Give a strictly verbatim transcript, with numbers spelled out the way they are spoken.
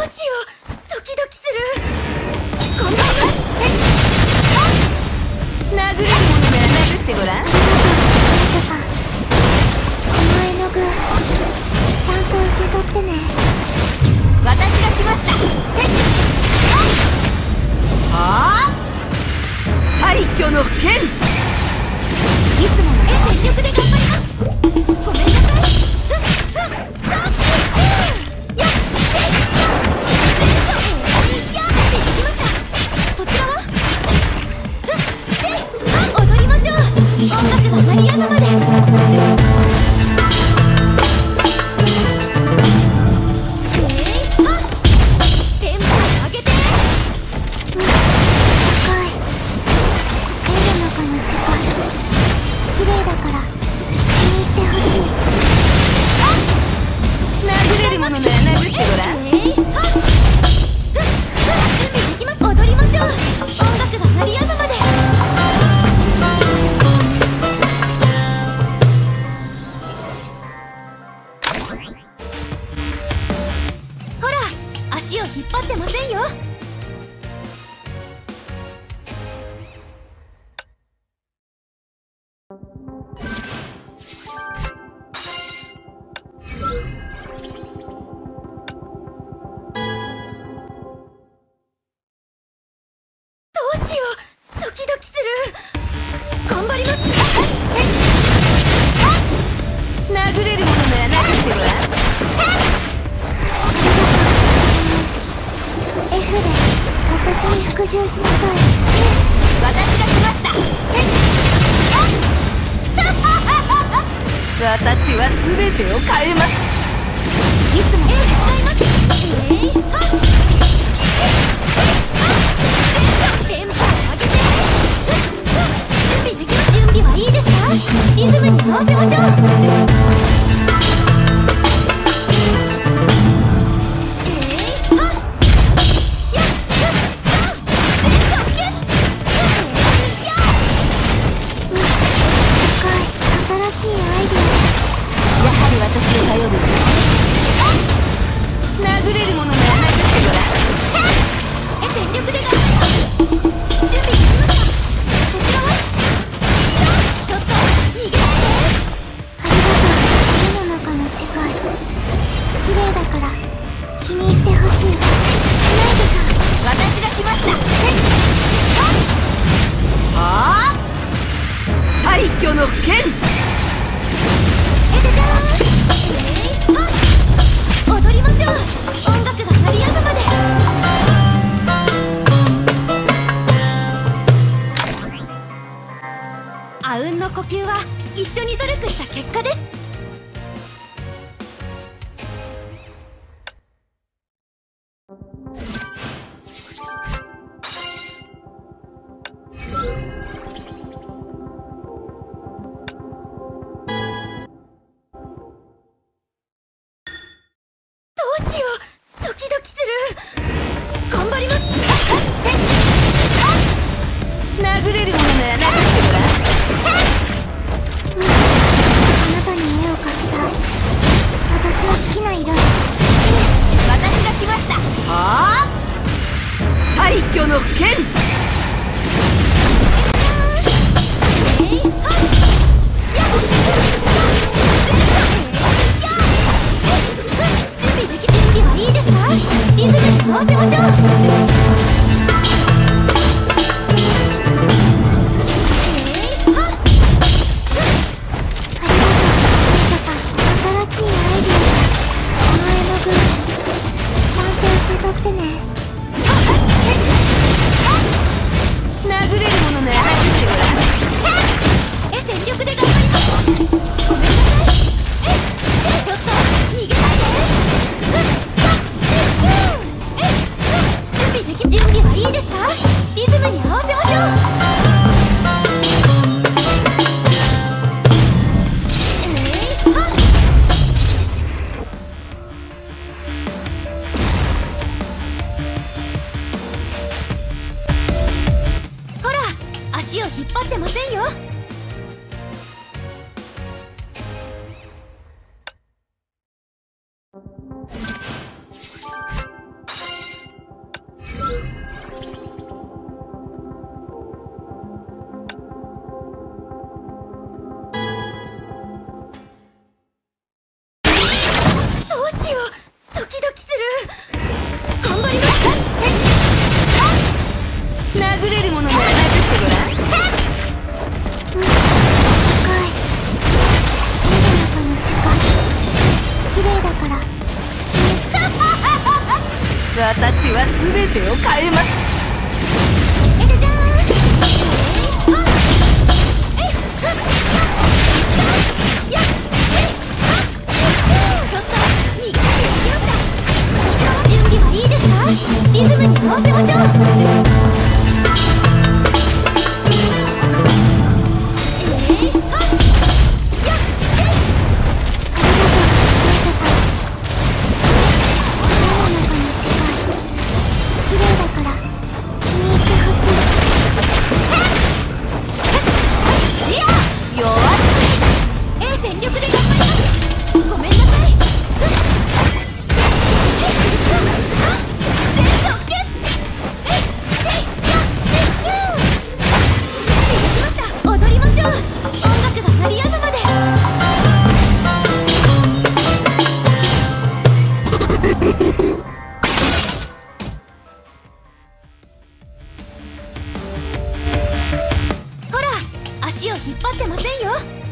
うしよう、ドキドキする。こんばんは。殴れるものなら殴ってごらん。 さん、この絵の具ちゃんと受け取ってね。 私が来ました。はあ、廃墟の剣。いつもの絵全力で頑張ります。ごめんなさい。音楽が鳴りやむまで。えー、あ、テンポを上げて。 うん、高い。絵の中の世界綺麗だから気に入ってほしい。 殴れるものなら殴ってごらん。えー、あ、準備できます。踊りましょう。音楽が鳴りやむまで。足を引っ張ってませんよ。どうしよう、ドキドキする。頑張ります。殴れるものなら殴ってごらん。 F で私に服従しなさい。 私が来ました。私は全てを変えます。いつも使います。えー、はっ、テンポを上げて。準備できます。準備はいいですか？リズムに合わせましょう。私を頼る。殴れるものなら殴ってごらん。え、全力で頑張ります。準備できました。こちらはちょっと逃げないで。 ありがとう。絵の中の世界綺麗だから気に入ってほしい。ナイトさん、 私が来ました。はあ、廃墟の剣。え、じゃじゃーん。えー私は全てを変えます。えじゃじゃーん。えいはっえいふっやっえいはっちょっとにかい行きました。準備はいいですか？リズムに合わせましょう。ほら、足を引っ張ってませんよ。